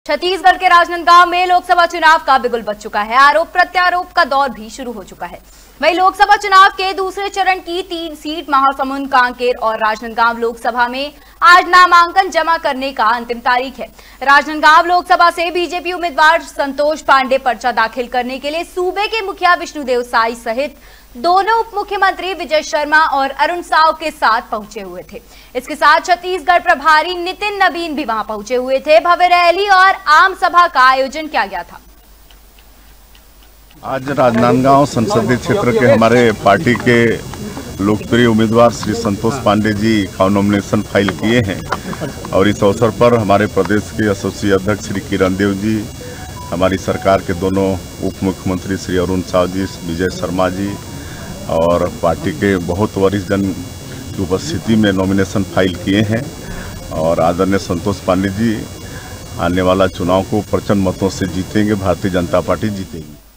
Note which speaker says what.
Speaker 1: छत्तीसगढ़ के राजनांदगांव में लोकसभा चुनाव का बिगुल बज चुका है। आरोप प्रत्यारोप का दौर भी शुरू हो चुका है। वहीं लोकसभा चुनाव के दूसरे चरण की 3 सीट महासमुंद, कांकेर और राजनांदगांव लोकसभा में आज नामांकन जमा करने का अंतिम तारीख है। राजनांदगांव लोकसभा से बीजेपी उम्मीदवार संतोष पांडे पर्चा दाखिल करने के लिए सूबे के मुखिया विष्णुदेव साई सहित दोनों उप मुख्यमंत्री विजय शर्मा और अरुण साव के साथ पहुंचे हुए थे। इसके साथ छत्तीसगढ़ प्रभारी नितिन नबीन भी वहां पहुंचे हुए थे। भव्य रैली और आम सभा का आयोजन किया गया था।
Speaker 2: आज राजनांदगांव संसदीय क्षेत्र के हमारे पार्टी के लोकप्रिय उम्मीदवार श्री संतोष पांडे जी का नॉमिनेशन फाइल किए हैं और इस अवसर पर हमारे प्रदेश के एसोसिएट अध्यक्ष श्री किरण देव जी, हमारी सरकार के दोनों उप मुख्यमंत्री श्री अरुण साव जी, विजय शर्मा जी और पार्टी के बहुत वरिष्ठ जन की उपस्थिति में नॉमिनेशन फाइल किए हैं और आदरणीय संतोष पांडे जी आने वाला चुनाव को प्रचंड मतों से जीतेंगे। भारतीय जनता पार्टी जीतेगी।